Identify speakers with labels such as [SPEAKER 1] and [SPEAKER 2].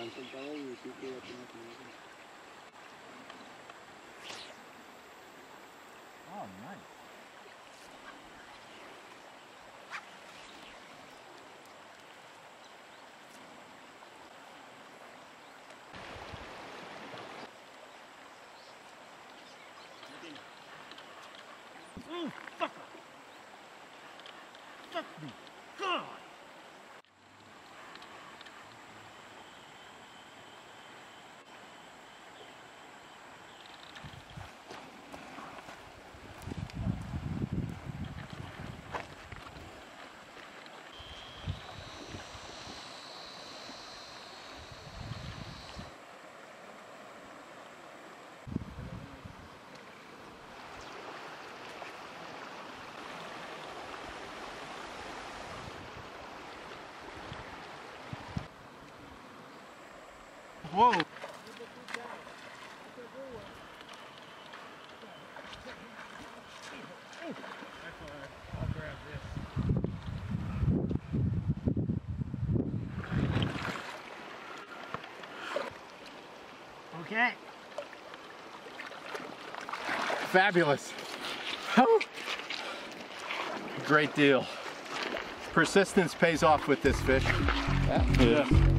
[SPEAKER 1] Oh, nice. Oh, fuck! Fuck me! God! Whoa! I'll grab this. Okay.
[SPEAKER 2] Fabulous. Oh. Great deal. Persistence pays off with this fish.
[SPEAKER 1] Yeah.
[SPEAKER 2] Yeah.